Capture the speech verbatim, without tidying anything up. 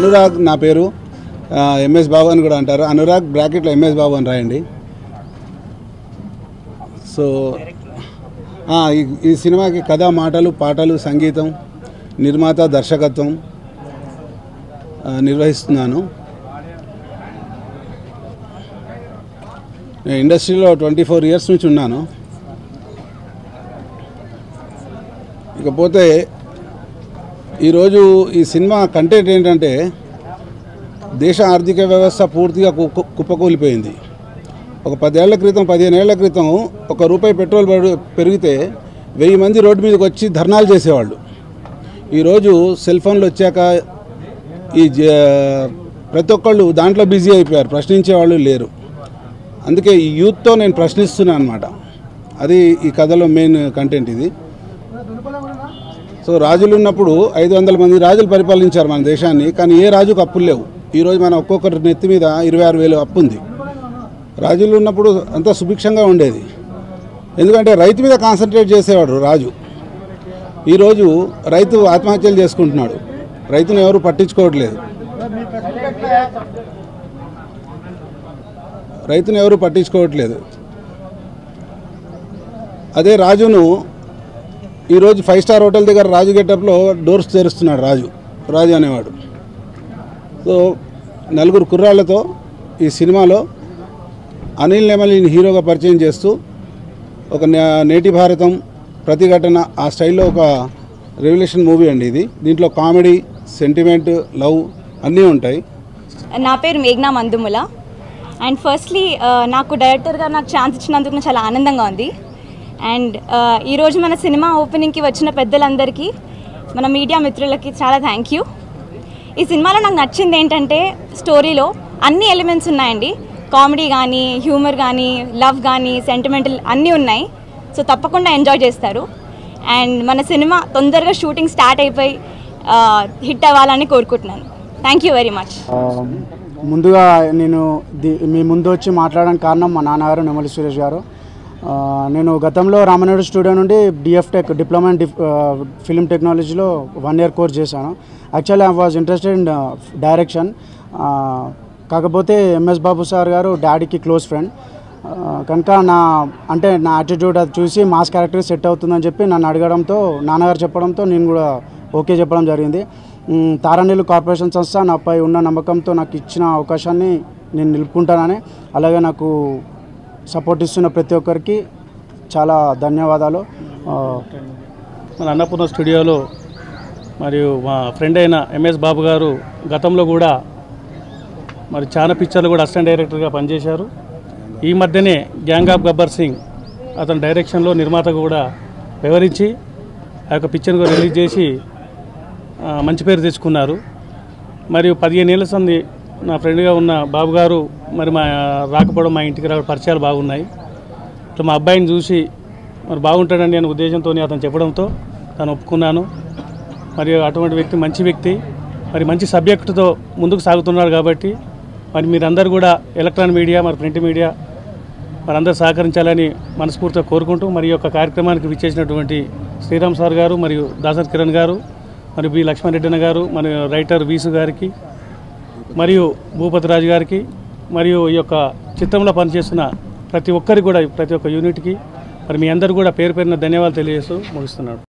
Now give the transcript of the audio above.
అనురాగ్ నా పేరు, ఎంఎస్ బాబు అని కూడా అంటారు. అనురాగ్ బ్రాకెట్లో ఎంఎస్ బాబు అని రాయండి. సో ఈ సినిమాకి కథ, మాటలు, పాటలు, సంగీతం, నిర్మాత, దర్శకత్వం నిర్వహిస్తున్నాను. నేను ఇండస్ట్రీలో ట్వంటీ ఫోర్ ఇయర్స్ నుంచి ఉన్నాను. ఇకపోతే ఈరోజు ఈ సినిమా కంటెంట్ ఏంటంటే, దేశ ఆర్థిక వ్యవస్థ పూర్తిగా కుప్పకూలిపోయింది. ఒక పదేళ్ల క్రితం, పదిహేను ఏళ్ల క్రితం ఒక రూపాయి పెట్రోల్ పెరిగితే వెయ్యి మంది రోడ్డు మీదకి వచ్చి ధర్నాలు చేసేవాళ్ళు. ఈరోజు సెల్ ఫోన్లు వచ్చాక ఈ ప్రతి ఒక్కళ్ళు దాంట్లో బిజీ అయిపోయారు, ప్రశ్నించేవాళ్ళు లేరు. అందుకే ఈ యూత్తో నేను ప్రశ్నిస్తున్నాను అనమాట. అది ఈ కథలో మెయిన్ కంటెంట్ ఇది. సో రాజులు ఉన్నప్పుడు ఐదు వందల మంది రాజులు పరిపాలించారు మన దేశాన్ని, కానీ ఏ రాజుకు అప్పులు లేవు. ఈరోజు మన ఒక్కొక్కరి నెత్తి మీద ఇరవై ఆరు వేలు అప్పు ఉంది. రాజులు ఉన్నప్పుడు అంతా సుభిక్షంగా ఉండేది, ఎందుకంటే రైతు మీద కాన్సన్ట్రేట్ చేసేవాడు రాజు. ఈరోజు రైతు ఆత్మహత్యలు చేసుకుంటున్నాడు, రైతును ఎవరు పట్టించుకోవట్లేదు రైతును ఎవరు పట్టించుకోవట్లేదు అదే రాజును ఈరోజు ఫైవ్ స్టార్ హోటల్ దగ్గర రాజు గెటప్లో డోర్స్ తెరుస్తున్నాడు రాజు రాజు అనేవాడు. సో నలుగురు కుర్రాళ్లతో ఈ సినిమాలో అనిల్ నెమలిని హీరోగా పరిచయం చేస్తూ ఒక నేటి భారతం ప్రతిఘటన ఆ స్టైల్లో ఒక రెవల్యూషన్ మూవీ అండి ఇది. దీంట్లో కామెడీ, సెంటిమెంట్, లవ్ అన్నీ ఉంటాయి. నా పేరు మేఘ్నా మందుముల. అండ్ ఫస్ట్లీ నాకు డైరెక్టర్గా నాకు ఛాన్స్ ఇచ్చినందుకు నాకు చాలా ఆనందంగా ఉంది. అండ్ ఈరోజు మన సినిమా ఓపెనింగ్కి వచ్చిన పెద్దలందరికీ, మన మీడియా మిత్రులకి చాలా థ్యాంక్ యూ. ఈ సినిమాలో నాకు నచ్చింది ఏంటంటే, స్టోరీలో అన్ని ఎలిమెంట్స్ ఉన్నాయండి. కామెడీ కానీ, హ్యూమర్ కానీ, లవ్ కానీ, సెంటిమెంటల్ అన్నీ ఉన్నాయి. సో తప్పకుండా ఎంజాయ్ చేస్తారు. అండ్ మన సినిమా తొందరగా షూటింగ్ స్టార్ట్ అయిపోయి హిట్ అవ్వాలని కోరుకుంటున్నాను. Thank you very much. ముందుగా నేను మీ ముందు వచ్చి మాట్లాడడానికి కారణం మా నాన్నగారు నెమలి సురేష్ గారు. నేను గతంలో రామనాయుడు స్టూడియో నుండి D F tech diploma in film టెక్నాలజీలో వన్ ఇయర్ కోర్స్ చేశాను. Actually I was interested in direction. కాకపోతే ఎంఎస్ బాబు సార్ గారు డాడీకి క్లోజ్ ఫ్రెండ్ కనుక నా అంటే నా యాటిట్యూడ్ అది చూసి మాస్ క్యారెక్టర్ సెట్ అవుతుందని చెప్పి నన్ను అడగడంతో, నాన్నగారు చెప్పడంతో నేను కూడా ఓకే చెప్పడం జరిగింది. తారానీలు కార్పొరేషన్ సంస్థ నాపై ఉన్న నమ్మకంతో నాకు ఇచ్చిన అవకాశాన్ని నేను నిలుపుకుంటానని, అలాగే నాకు సపోర్ట్ ఇస్తున్న ప్రతి ఒక్కరికి చాలా ధన్యవాదాలు. మన అన్నపూర్ణ స్టూడియోలో మరియు మా ఫ్రెండ్ అయిన ఎంఎస్ బాబు గారు గతంలో కూడా మరి చాలా పిక్చర్లు కూడా అసిస్టెంట్ డైరెక్టర్గా పనిచేశారు. ఈ మధ్యనే గ్యాంగ్ ఆఫ్ గబ్బర్ సింగ్ అతని డైరెక్షన్లో నిర్మాతగా కూడా వివరించి ఆ యొక్క పిక్చర్ని కూడా రిలీజ్ చేసి మంచి పేరు తెచ్చుకున్నారు. మరియు పదిహేను ఏళ్ళ సంది నా ఫ్రెండ్గా ఉన్న బాబు గారు మరి మా రాకపోవడం, మా ఇంటికి రావడం, పరిచయాలు బాగున్నాయి. ఇట్లా మా అబ్బాయిని చూసి మరి బాగుంటాడని నేను ఉద్దేశంతో అతను చెప్పడంతో తను ఒప్పుకున్నాను. మరియు అటువంటి వ్యక్తి మంచి వ్యక్తి, మరి మంచి సబ్జెక్టుతో ముందుకు సాగుతున్నాడు. కాబట్టి మరి మీరందరూ కూడా ఎలక్ట్రానిక్ మీడియా, మరి ప్రింట్ మీడియా మరి అందరూ సహకరించాలని మనస్ఫూర్తిగా కోరుకుంటూ, మరి యొక్క కార్యక్రమానికి విచ్చేసినటువంటి శ్రీరామ్ సార్ గారు మరియు దాసర్ కిరణ్ గారు, మరి బి లక్ష్మణరెడ్డి గారు, మరి రైటర్ వీసు గారికి, మరియు భూపతి రాజు గారికి, మరియు ఈ యొక్క చిత్రంలో పనిచేస్తున్న ప్రతి ఒక్కరికి కూడా, ప్రతి ఒక్క యూనిట్కి మరి మీ అందరూ కూడా పేరు పేరున ధన్యవాదాలు తెలియజేస్తూ ముగిస్తున్నాడు.